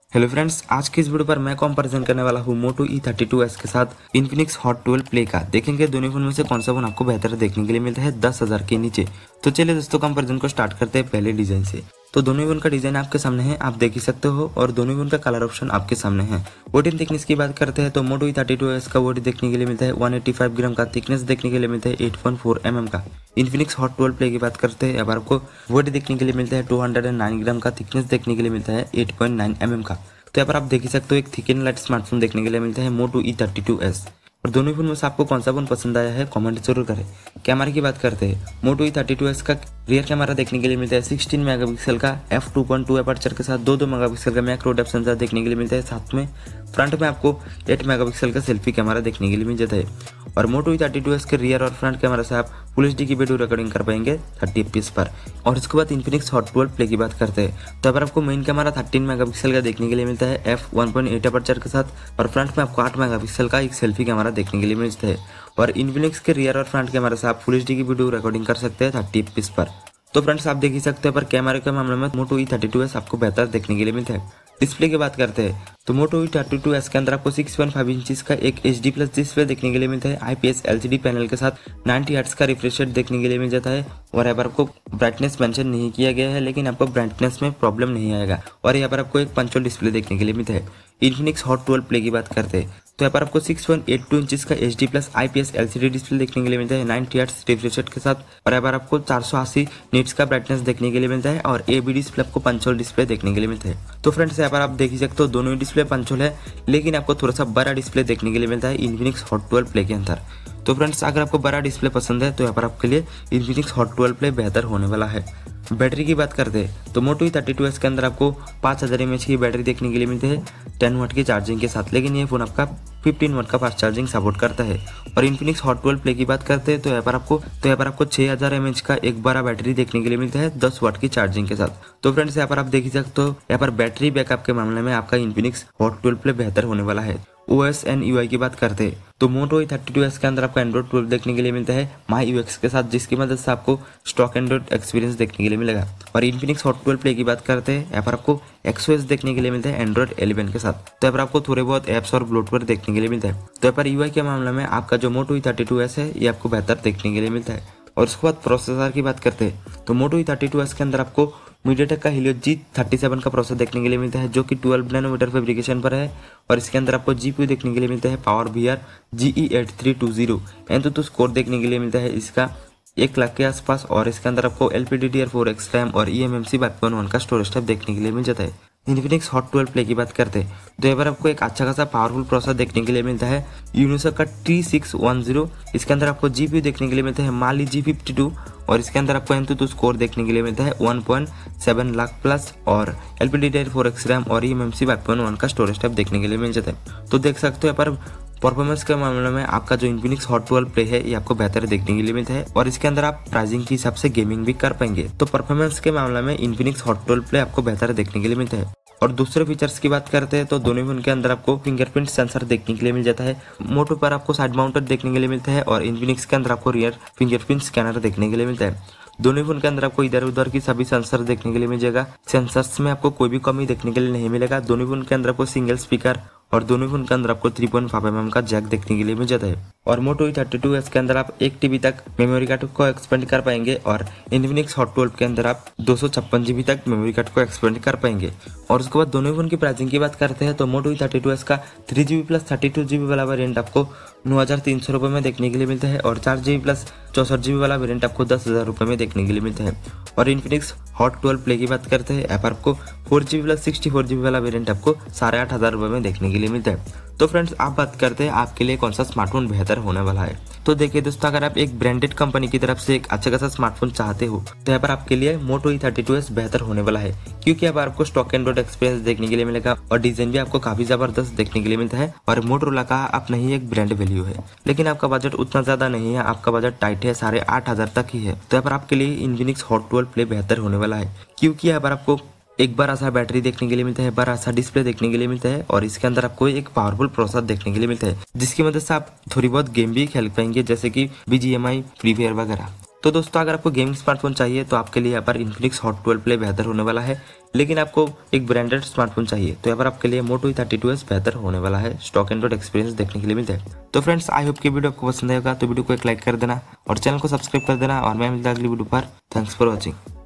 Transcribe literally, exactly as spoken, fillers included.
Hello friends, आज की इस वीडियो पर मैं कंपैरिजन करने वाला हूँ Moto E thirty two S के साथ इन्फिनिक्स हॉट ट्वेल्व प्ले का। देखेंगे दोनों फोन में से कौन सा फोन आपको बेहतर देखने के लिए मिलता है दस हजार के नीचे। तो चलिए दोस्तों, कंपैरिजन को स्टार्ट करते हैं पहले डिजाइन से। तो दोनों फोन का डिजाइन आपके सामने है, आप देख ही सकते हो, और दोनों फोन का कलर ऑप्शन आपके सामने है। बॉडी थिकनेस की बात करते हैं तो Moto E thirty two S का बॉडी देखने के लिए मिलता है वन एटी फाइव ग्राम का, थिकनेस देखने के लिए मिलता है eight point four m M का। इन्फिनिक्स हॉट ट्वेल्व प्ले की बात करते हैं, अब आपको बॉडी देखने के लिए मिलता है टू हंड्रेड नाइन ग्राम का, थिकनेस देखने के लिए मिलता है eight point nine m M का। तो यहाँ पर आप देख ही सकते हो एक थिक एंड लाइट स्मार्टफोन देखने के लिए मिलता है Moto E thirty two S. और दोनों फोन में से आपको कौन सा फोन पसंद आया है कमेंट जरूर करें। कैमरा की बात करते हैं, Moto E thirty two S का रियर कैमरा देखने के लिए मिलता है सिक्सटीन मेगापिक्सल का F two point two aperture के साथ दो दो मेगापिक्सल का मैक्रो डेप्थ सेंसर देखने के लिए मिलता है। साथ में फ्रंट में आपको एट मेगापिक्सल का सेल्फी कैमरा देखने के लिए मिल जाता है। और Moto E thirty two S के रियर और फ्रंट कैमरा से आप फुल एच डी की वीडियो रिकॉर्डिंग कर पाएंगे थर्टी एफ पी एस पर। और इसके बाद इन्फिनिक्स हॉट ट्वेल्व प्ले की बात करते हैं, तो अगर आपको मेन कैमरा थर्टीन मेगापिक्सल का देखने के लिए मिलता है F one point eight aperture के साथ, और फ्रंट में आपको आठ मेगापिक्सल का एक सेल्फी कैमरा देखने के लिए मिलता है। और इन्फिनिक्स के रियर और फ्रंट कैमरा से आप फुल एच डी की वीडियो रिकॉर्डिंग कर सकते हैं थर्टी एफ पी एस पर। तो फ्रेंड्स, आप देख ही सकते हैं, पर कैमरे के मामले में Moto E thirty two S आपको बेहतर देखने के लिए मिलता है। डिस्प्ले की बात करते हैं तो Moto E thirty two S के अंदर आपको सिक्स पॉइंट फाइव इंच का एक एच डी प्लस डिस्प्ले देखने के लिए मिलता है। I P S L C D panel के साथ नाइंटी हर्ट्ज का रिफ्रेश रेट देखने के लिए मिल जाता है। और यहाँ पर आपको ब्राइटनेस मेंशन नहीं किया गया है, लेकिन आपको ब्राइटनेस में प्रॉब्लम नहीं आएगा। और यहाँ पर आपको एक पंचोल डिस्प्ले देखने के लिए मिलता है। इन्फिनिक्स हॉट ट्वेल्व प्ले की बात करते हैं तो यहाँ पर आपको six point eight two inch का H D plus I P S L C D display देखने के लिए मिलता है नाइंटी हर्ट्ज रिफ्रेश रेट के साथ। और यहाँ पर आपको चार सौ अस्सी निट्स का ब्राइटनेस देखने के लिए मिलता है। और ए बी डिस्प्ले आपको पंचोल डिस्प्ले देखने के लिए मिलता है। तो फ्रेंड्स, यहाँ पर आप देख ही सकते हो दोनों ही डिस्प्ले पंचोल है, लेकिन आपको थोड़ा सा बड़ा डिस्प्ले देखने के लिए मिलता है इन्फिनिक्स हॉट ट्वेल्व प्ले के अंदर। तो फ्रेंड्स, अगर आपको बड़ा डिस्प्ले पसंद है तो यहाँ पर आपके लिए इन्फिनिक्स हॉट ट्वेल्व प्ले बेहतर होने वाला है। बैटरी की बात करते हैं तो Moto E thirty two S के अंदर आपको पाँच हज़ार एम एच की बैटरी देखने के लिए मिलती है टेन वाट की चार्जिंग के साथ, लेकिन ये फोन आपका फिफ्टीन वाट का फास्ट चार्जिंग सपोर्ट करता है। और इन्फिनिक्स हॉट ट्वेल्व प्ले की बात करते हैं तो यहाँ पर आपको तो यहाँ पर आपको छह हज़ार एम एच का एक बड़ा बैटरी देखने के लिए मिलता है दस वाट की चार्जिंग के साथ। तो फ्रेंड्स, यहाँ पर आप देख ही सकते हो, यहाँ पर बैटरी बैकअप के मामले में आपका इन्फिनिक्स हॉट ट्वेल्व प्ले बेहतर होने वाला है। O S and U I की बात करते हैं तो Moto E thirty two S के अंदर आपको एंड्रॉइड ट्वेल्व देखने के लिए मिलता है माई यू एक्स के साथ, जिसकी मदद से आपको स्टॉक एंड्रॉइड एक्सपीरियंस देखने के लिए मिलेगा। और इन्फिनिक्स हॉट ट्वेल्व प्ले की बात करते हैं, यहाँ पर आपको एक्स ओ एस देखने के लिए मिलता है एंड्रॉइड इलेवन के साथ। तो यहाँ पर आपको थोड़े बहुत एप्स और ब्लोटवेयर देखने के लिए मिलता है। तो यहाँ पर यू आई के मामले में आपका जो Moto E thirty two S है ये आपको बेहतर देखने के लिए मिलता है। और उसके बाद प्रोसेसर की बात करते हैं तो Moto E thirty two S के अंदर आपको मीडियाटेक का हीलियो जी थर्टी सेवन का प्रोसेसर देखने के लिए मिलता है, जो कि ट्वेल्व नैनोमीटर फैब्रिकेशन पर है। और इसके अंदर आपको जीपीयू देखने के लिए मिलता है power V R G E eight three two zero. And तो स्कोर देखने के लिए मिलता है इसका एक लाख के आसपास। और इसके अंदर आपको L P D D R four X RAM और E M M C five point one का स्टोरेज टाइप देखने के लिए मिल जाता है। इन्फिनिक्स हॉट ट्वेल्व प्ले की बात करते हैं तो यहाँ पर आपको एक अच्छा खासा पावरफुल प्रोसेसर देखने के लिए मिलता है यूनिसोक का टी सिक्स वन जीरो। इसके अंदर आपको जीपीयू देखने के लिए मिलता है माली जी फिफ्टी टू। और इसके अंदर आपको एंतु स्कोर देखने के लिए मिलता है one point seven lakh plus. और L P D D R four X RAM और E M M C five point one का स्टोरेज टाइप देखने के लिए मिल जाता है। तो देख सकते हो, यहाँ पर परफॉर्मेंस के मामले में आपका जो इन्फिनिक्स हॉट ट्वेल्व प्ले है ये आपको बेहतर देखने के लिए मिलता है। और इसके अंदर आप प्राइसिंग के हिसाब से गेमिंग भी कर पाएंगे। तो परफॉर्मेंस के मामले में इन्फिनिक्स हॉट ट्वेल्व प्ले आपको बेहतर देखने के लिए मिलता है। और दूसरे फीचर्स की बात करते हैं तो दोनों फोन के अंदर आपको फिंगरप्रिंट सेंसर देखने के लिए मिल जाता है। मोटो पर आपको साइड माउंटेड देखने के लिए मिलता है, और इन्फिनिक्स के अंदर आपको रियर फिंगरप्रिंट स्कैनर देखने के लिए मिलता है। दोनों फोन के अंदर आपको इधर उधर की सभी सेंसर देखने के लिए मिल जाएगा। सेंसर्स में आपको कोई भी कमी देखने के लिए नहीं मिलेगा। दोनों फोन के अंदर आपको सिंगल स्पीकर और दोनों फोन के अंदर आपको three point five M M का जैक देखने के लिए मिल जाता है। और Moto E thirty two S के अंदर आप एक टीबी तक मेमोरी कार्ड को एक्सपेंड कर पाएंगे, और इन्फिनिक्स हॉट ट्वेल्व के अंदर आप दो सौ छप्पन जीबी तक मेमोरी कार्ड को एक्सपेंड कर पाएंगे। और उसके बाद दोनों फोन की प्राइसिंग की बात करते हैं तो Moto E thirty two S का three GB plus thirty two GB वाला वेरियंट आपको नौ हजार तीन सौ रुपये में देखने के लिए मिलता है। और चार जीबी प्लस चौसठ जीबी वाला वेरियंट आपको दस हजार रुपये में देखने के लिए मिलता है। और इन्फिनिक्स हॉट ट्वेल्व प्ले की बात करते हैं, ऐप आपको four GB plus sixty four GB वाला वेरियंट आपको साढ़े आठ हजार रुपये में देखने के लिए मिलता है। तो फ्रेंड्स, आप बात करते हैं आपके लिए कौन सा स्मार्टफोन बेहतर होने वाला है। तो देखिए दोस्तों, अगर आप एक ब्रांडेड कंपनी की तरफ से एक अच्छा खासा स्मार्टफोन चाहते हो तो यहाँ पर आपके लिए Moto E thirty two S बेहतर होने वाला है, क्योंकि अब आपको स्टॉक एंड्रॉइड एक्सपीरियंस देखने के लिए मिलेगा और डिजाइन भी आपको काफी जबरदस्त देखने के लिए मिलता है। और मोटोरोला का अपना ही एक ब्रांड वैल्यू है, लेकिन आपका बजट उतना ज्यादा नहीं है, आपका बजट टाइट है, साढ़े आठ हजार तक ही है। तो यहाँ पर आपके लिए इन्फिनिक्स हॉट ट्वेल्व प्ले बेहतर होने वाला है, क्योंकि यहाँ पर आपको एक बार ऐसा बैटरी देखने के लिए मिलता है, बड़ा सा डिस्प्ले देखने के लिए मिलता है, और इसके अंदर आपको एक पावरफुल प्रोसेसर देखने के लिए मिलता है, जिसकी मदद से आप थोड़ी बहुत गेम भी खेल पाएंगे, जैसे कि B G M I, Free Fire वगैरह। तो दोस्तों अगर आपको गेमिंग स्मार्टफोन चाहिए तो आपके लिए यहाँ पर इन्फिनिक्स हॉट ट्वेल्व प्ले बेहतर होने वाला है, लेकिन आपको एक ब्रांडेड स्मार्टफोन चाहिए तो यहाँ पर आपके लिए Moto E thirty two S बेहतर होने वाला है। स्टॉक एंड्रॉइड एक्सपीरियंस देखने के लिए मिलता है। तो फ्रेंड्स आई होप की वीडियो आपको पसंद आएगा, तो वीडियो को एक लाइक कर देना और चैनल को सब्सक्राइब कर देना और मैं मिलता अगली वीडियो पर। Thanks for watching.